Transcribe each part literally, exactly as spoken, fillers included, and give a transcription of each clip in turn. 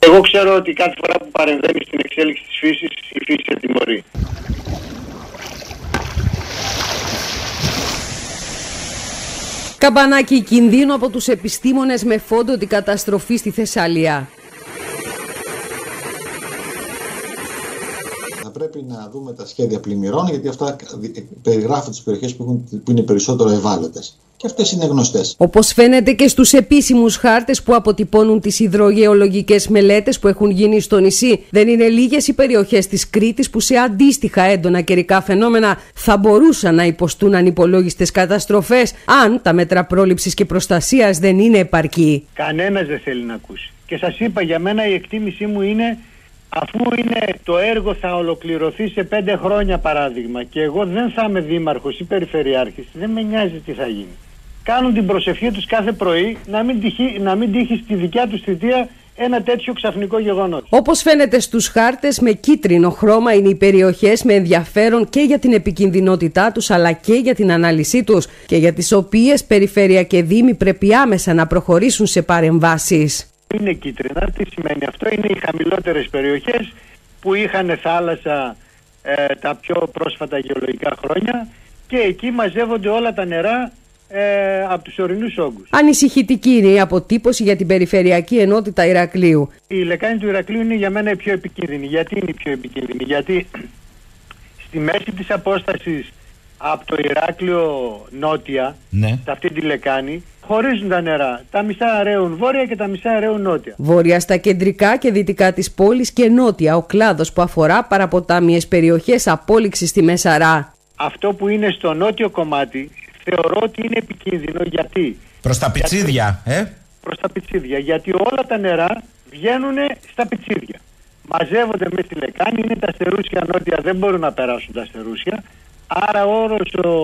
Εγώ ξέρω ότι κάθε φορά που παρεμβαίνει στην εξέλιξη της φύσης, η φύση σε τιμωρεί. Καμπανάκι κινδύνου από τους επιστήμονες με φόντο την καταστροφή στη Θεσσαλία. Θα πρέπει να δούμε τα σχέδια πλημμυρών, γιατί αυτά περιγράφουν τις περιοχές που, έχουν, που είναι περισσότερο ευάλωτες. Και αυτές είναι γνωστές. Όπως φαίνεται και στους επίσημους χάρτες που αποτυπώνουν τις υδρογεολογικές μελέτες που έχουν γίνει στο νησί, δεν είναι λίγες οι περιοχές της Κρήτης που σε αντίστοιχα έντονα καιρικά φαινόμενα θα μπορούσαν να υποστούν ανυπολόγιστες καταστροφές, αν τα μέτρα πρόληψης και προστασίας δεν είναι επαρκή. Κανένας δεν θέλει να ακούσει. Και σας είπα, για μένα η εκτίμησή μου είναι, αφού είναι το έργο θα ολοκληρωθεί σε πέντε χρόνια παράδειγμα και εγώ δεν θα είμαι δήμαρχος ή περιφερειάρχης, δεν με νοιάζει τι θα γίνει. Κάνουν την προσευχή τους κάθε πρωί να μην τύχει, να μην τύχει στη δικιά τους θητεία ένα τέτοιο ξαφνικό γεγονός. Όπως φαίνεται στους χάρτες, με κίτρινο χρώμα είναι οι περιοχές με ενδιαφέρον και για την επικινδυνότητά τους αλλά και για την ανάλυση τους και για τις οποίες περιφέρεια και δήμοι πρέπει άμεσα να προχωρήσουν σε παρεμβάσεις. Είναι κίτρινα, τι σημαίνει αυτό? Είναι οι χαμηλότερες περιοχές που είχαν θάλασσα ε, τα πιο πρόσφατα γεωλογικά χρόνια και εκεί μαζεύονται όλα τα νερά Ε, από τους ορεινούς όγκους. Ανησυχητική είναι η αποτύπωση για την Περιφερειακή Ενότητα Ηρακλείου. Η λεκάνη του Ηρακλείου είναι για μένα η πιο επικίνδυνη. Γιατί είναι η πιο επικίνδυνη? Γιατί στη μέση της απόστασης από το Ηράκλειο νότια, ναι, σε αυτή τη λεκάνη, χωρίζουν τα νερά. Τα μισά ρέουν βόρεια και τα μισά ρέουν νότια. Βόρεια στα κεντρικά και δυτικά της πόλης και νότια ο κλάδος που αφορά παραποτάμιες περιοχές απόλυξης στη Μεσαρά. Αυτό που είναι στο νότιο κομμάτι θεωρώ ότι είναι επικίνδυνο. Γιατί? Προς τα πιτσίδια, γιατί, ε? Προς τα πιτσίδια, γιατί όλα τα νερά βγαίνουν στα πιτσίδια. Μαζεύονται με στη λεκάνη, είναι τα αστερούσια νότια, δεν μπορούν να περάσουν τα αστερούσια. Άρα όρος ο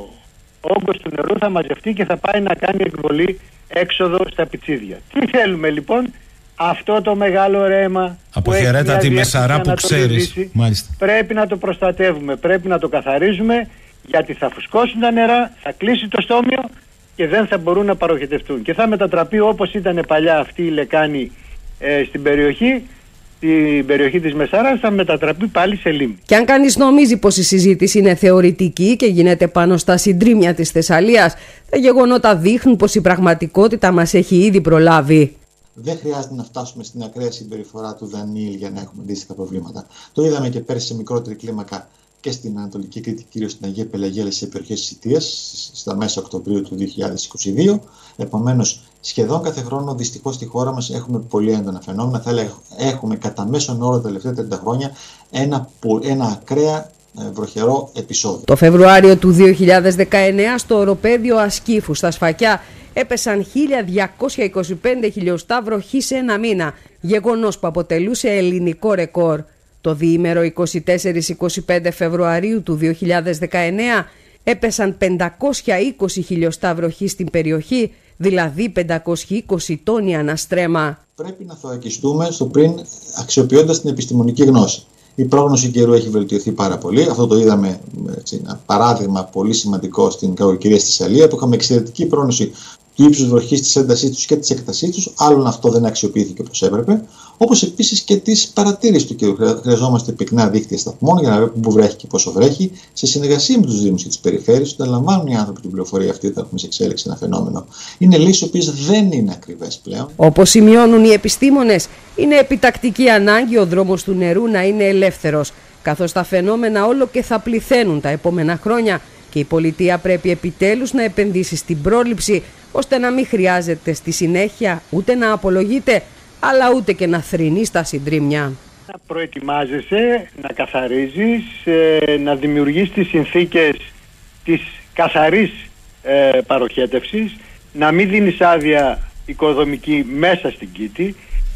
όγκος του νερού θα μαζευτεί και θα πάει να κάνει εκβολή έξοδο στα πιτσίδια. Τι θέλουμε λοιπόν? Αυτό το μεγάλο ρέμα αποχαιρέτα τη Μεσαρά που ξέρεις. Πρέπει να το προστατεύουμε, πρέπει να το καθαρίζουμε, γιατί θα φουσκώσουν τα νερά, θα κλείσει το στόμιο και δεν θα μπορούν να παροχετευτούν. Και θα μετατραπεί όπως ήταν παλιά αυτή η λεκάνη ε, στην περιοχή, στην περιοχή της Μεσαράς, θα μετατραπεί πάλι σε λίμνη. Και αν κανείς νομίζει πως η συζήτηση είναι θεωρητική και γίνεται πάνω στα συντρίμμια της Θεσσαλίας, τα γεγονότα δείχνουν πως η πραγματικότητα μας έχει ήδη προλάβει. Δεν χρειάζεται να φτάσουμε στην ακραία συμπεριφορά του Δανίλ για να έχουμε αντίστοιχα προβλήματα. Το είδαμε και πέρσι σε μικρότερη κλίμακα και στην Ανατολική Κρήτη, κυρίως στην Αγία Πελαγία, σε περιοχές της Σιτίας, στα μέσα Οκτωβρίου του δύο χιλιάδες είκοσι δύο. Επομένως, σχεδόν κάθε χρόνο δυστυχώς στη χώρα μας έχουμε πολύ έντονα φαινόμενα. Θα έλεγα, έχουμε κατά μέσον όρο τα τελευταία τριάντα χρόνια ένα, ένα ακραία βροχερό επεισόδιο. Το Φεβρουάριο του δύο χιλιάδες δεκαεννέα στο οροπέδιο Ασκήφου στα Σφακιά έπεσαν χίλια διακόσια είκοσι πέντε χιλιοστά βροχή σε ένα μήνα, γεγονός που αποτελούσε ελληνικό ρεκόρ. Το διήμερο είκοσι τέσσερα με είκοσι πέντε Φεβρουαρίου του δύο χιλιάδες δεκαεννέα έπεσαν πεντακόσια είκοσι χιλιοστά βροχή στην περιοχή, δηλαδή πεντακόσια είκοσι τόνοι αναστρέμα. Πρέπει να θωρακιστούμε στο πριν αξιοποιώντας την επιστημονική γνώση. Η πρόγνωση καιρού έχει βελτιωθεί πάρα πολύ. Αυτό το είδαμε, έτσι, ένα παράδειγμα πολύ σημαντικό στην κακοκαιρία στη Θεσσαλία, που είχαμε εξαιρετική πρόγνωση του ύψους βροχής, της έντασής τους και της έκτασής τους. Άλλον αυτό δεν αξιοποιήθηκε όπως έπρεπε. Όπως επίσης και της παρατήρησης του καιρού. Χρειαζόμαστε πυκνά δίκτυα σταθμών για να βλέπουμε πού βρέχει και πόσο βρέχει, σε συνεργασία με τους Δήμους και τις περιφέρειες, όταν λαμβάνουν οι άνθρωποι την πληροφορία αυτή όταν έχουμε σε εξέλιξη ένα φαινόμενο. Είναι λύσεις οι οποίες δεν είναι ακριβές πλέον. Όπως σημειώνουν οι επιστήμονες, είναι επιτακτική ανάγκη ο δρόμος του νερού να είναι ελεύθερος, καθώς τα φαινόμενα όλο και θα πληθαίνουν τα επόμενα χρόνια και η πολιτεία πρέπει επιτέλους να επενδύσει στην πρόληψη, ώστε να μην χρειάζεται στη συνέχεια ούτε να απολογείται, αλλά ούτε και να θρηνεί στα συντρίμμια. Να προετοιμάζεσαι, να καθαρίζεις, να δημιουργείς τις συνθήκες της καθαρής ε, παροχέτευσης, να μην δίνεις άδεια οικοδομική μέσα στην Κήτη.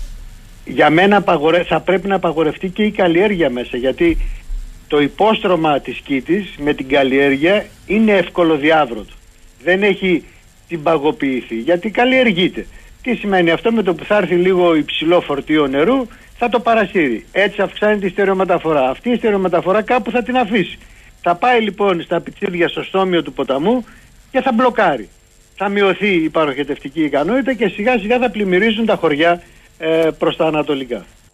Για μένα θα πρέπει να απαγορευτεί και η καλλιέργεια μέσα, γιατί το υπόστρωμα της Κήτης με την καλλιέργεια είναι ευκολοδιάβρωτο. Δεν έχει συμπαγοποιηθεί, γιατί καλλιεργείται. Τι σημαίνει αυτό? Με το που θα έρθει λίγο υψηλό φορτίο νερού θα το παρασύρει. Έτσι αυξάνεται η στερεομεταφορά. Αυτή η στερεομεταφορά κάπου θα την αφήσει. Θα πάει λοιπόν στα πιτσίδια στο στόμιο του ποταμού και θα μπλοκάρει. Θα μειωθεί η παροχετευτική ικανότητα και σιγά σιγά θα πλημμυρίζουν τα χωριά ε, προς τα ανατολικά.